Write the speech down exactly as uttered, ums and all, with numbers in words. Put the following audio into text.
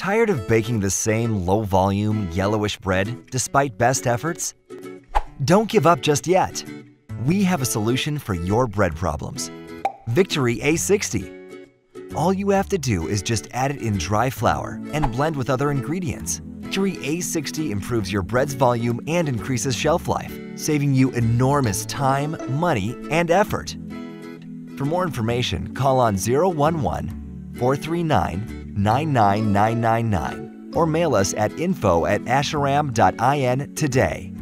Tired of baking the same low-volume, yellowish bread despite best efforts? Don't give up just yet. We have a solution for your bread problems. Victory A sixty. All you have to do is just add it in dry flour and blend with other ingredients. Victory A sixty improves your bread's volume and increases shelf life, saving you enormous time, money, and effort. For more information, call on zero one one, four three nine, nine nine nine nine nine or mail us at info at asheram dot in today.